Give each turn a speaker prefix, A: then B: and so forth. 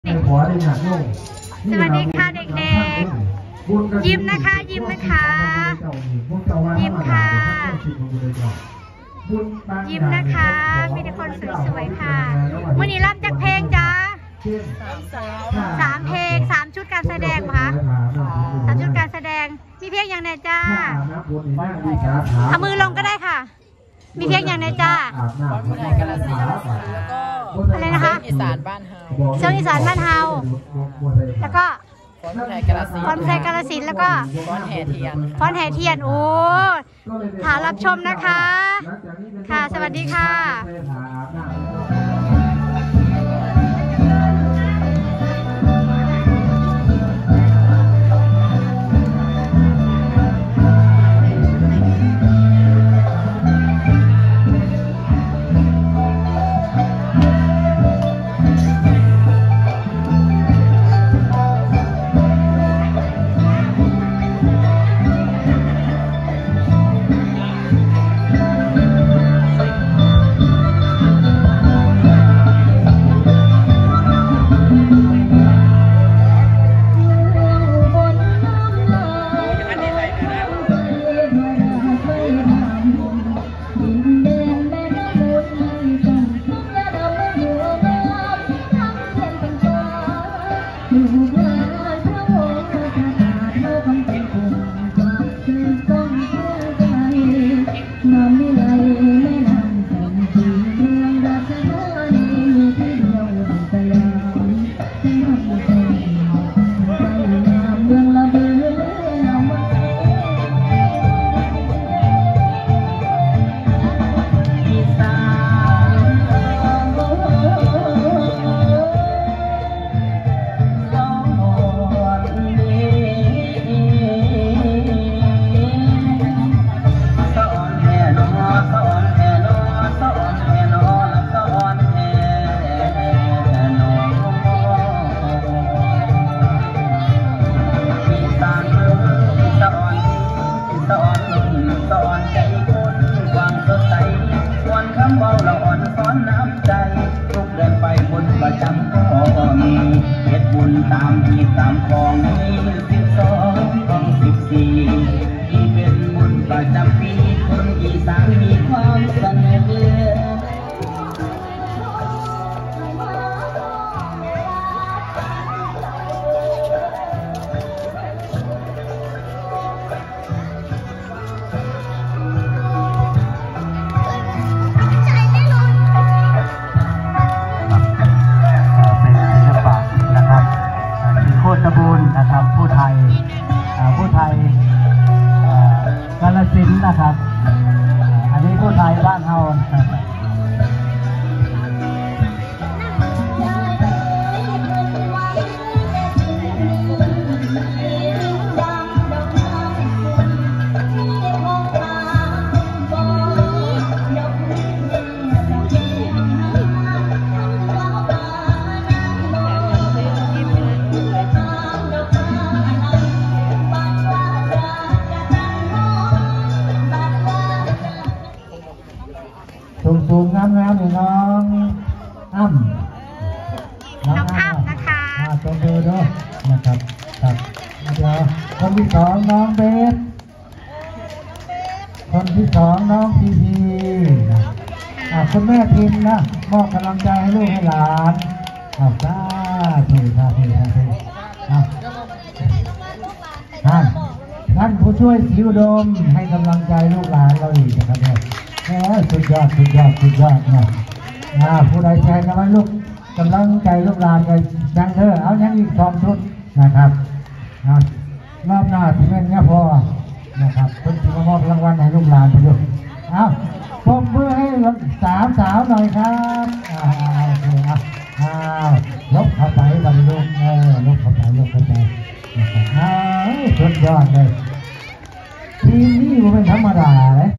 A: สวัสดีค่ะเด็กๆยิ้มนะคะยิ้มนะคะยิ้มค่ะยิ้มนะคะมีแต่คนสวยๆค่ะวันนี้รับจากเพลงจ้า3 เพลง 3 ชุดการแสดงคะ3 ชุดการแสดงมีเพลงอย่างไหนจ้าเอามือลงก็ได้ค่ะมีเพลงอย่างไหนจ้าอะไรนะคะอีสานบ้านเฮาเจ้าอีสานบ้านเฮาแล้วก็ฟ้อนไทยกาฬสินธุ์แล้วก็ฟ้อนแห่เทียนโอ้ถารับชมนะคะค่ะสวัสดีค่ะตามที่ตามของนี้12 ของ 14ที่เป็นบุญประจำปีคนอีสานมีความเสน่ห์ตะบูนนะครับผู้ไทยกาฬสินธุ์นะครับอันนี้ผู้ไทยบ้านเฮาสูงงามๆน้องอ้ำนะคะตรงดูด้วยนะครับครับเดี๋ยวคนที่2น้องเบสคนที่2น้องพีพีคุณแม่พิมพ์นะมอบกำลังใจให้ลูกให้หลานท่านผู้ช่วยศรีอุดมให้กำลังใจลูกหลานเราอีกนะครับสุดยอดนะผู้ใดแชร์กันมาลูกกำลังใจลูกหลานกันยังเธอเอายังอีก2 ชุดนะครับรอบหน้าที่เป็นเงี้ยพอนะครับเพิ่งจะมอบรางวัลให้ลูกหลานไปลูกเอาปรบมือให้3 สาวหน่อยครับลบเข้าไปบรรลุลบเข้าไปนะครับสุดยอดเลยทีมนี้มันเป็นธรรมดาเลย